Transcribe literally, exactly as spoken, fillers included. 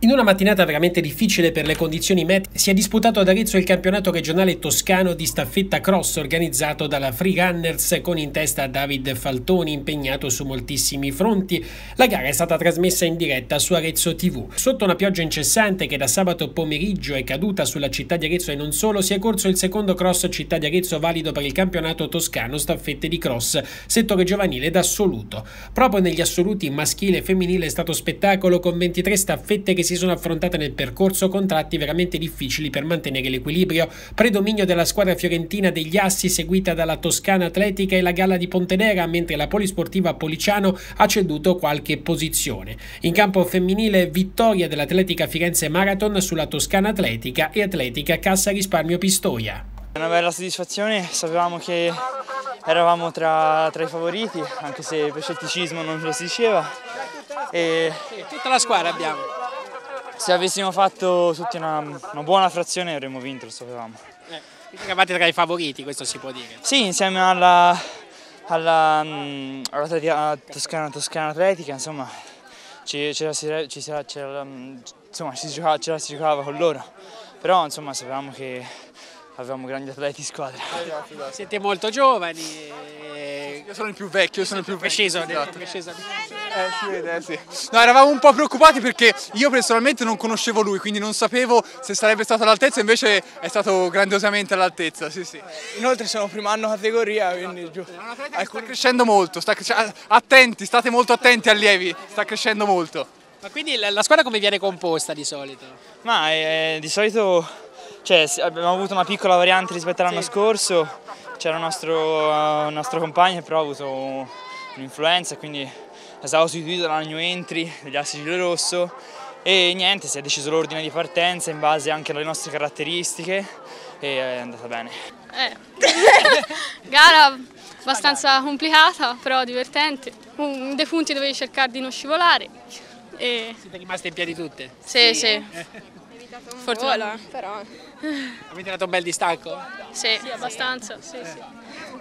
In una mattinata veramente difficile per le condizioni meteo si è disputato ad Arezzo il campionato regionale toscano di staffetta cross organizzato dalla Free Runners con in testa David Faltoni impegnato su moltissimi fronti. La gara è stata trasmessa in diretta su Arezzo tivù. Sotto una pioggia incessante che da sabato pomeriggio è caduta sulla città di Arezzo e non solo, si è corso il secondo cross città di Arezzo valido per il campionato toscano staffette di cross settore giovanile d'assoluto. Proprio negli assoluti maschile e femminile è stato spettacolo con ventitré staffette che si sono affrontate nel percorso con tratti veramente difficili per mantenere l'equilibrio. Predominio della squadra fiorentina degli Assi seguita dalla Toscana Atletica e la Galla di Pontedera, mentre la Polisportiva Policiano ha ceduto qualche posizione. In campo femminile vittoria dell'Atletica Firenze Marathon sulla Toscana Atletica e Atletica Cassa Risparmio Pistoia. Una bella soddisfazione, sapevamo che eravamo tra, tra i favoriti, anche se per scetticismo non lo si diceva. E tutta la squadra abbiamo. Se avessimo fatto tutti una, una buona frazione avremmo vinto, lo sapevamo. Eh, quindi eravate tra i favoriti, questo si può dire. Sì, insieme alla, alla, alla Toscana, Toscana Atletica, insomma, ci, ci, ci, ci, ci, insomma, ci, giocava, ci si giocava con loro. Però insomma sapevamo che avevamo grandi atleti in squadra. Siete molto giovani. E... Io sono il più vecchio, io sono il più vecchio. È sceso, esatto. È sceso. Eh, si vede, eh, sì. No, eravamo un po' preoccupati perché io personalmente non conoscevo lui, quindi non sapevo se sarebbe stato all'altezza, invece è stato grandiosamente all'altezza, sì, sì. Inoltre sono primo anno categoria, quindi giù. Sta crescendo molto, sta crescendo, attenti, state molto attenti allievi, sta crescendo molto. Ma quindi la, la squadra come viene composta di solito? Ma eh, di solito cioè, abbiamo avuto una piccola variante rispetto all'anno sì. scorso, c'era un nostro, uh, un nostro compagno che però ha avuto un'influenza, quindi è stato sostituito dalla new entry degli Assi Giallorosso e niente, si è deciso l'ordine di partenza in base anche alle nostre caratteristiche e è andata bene. Eh. Gara abbastanza complicata, però divertente, un, dei punti dovevi cercare di non scivolare. E... Siete rimaste in piedi tutte? Sì, sì. Fortuna, però. Avete dato un bel distacco? Sì, sì abbastanza. Sì, sì.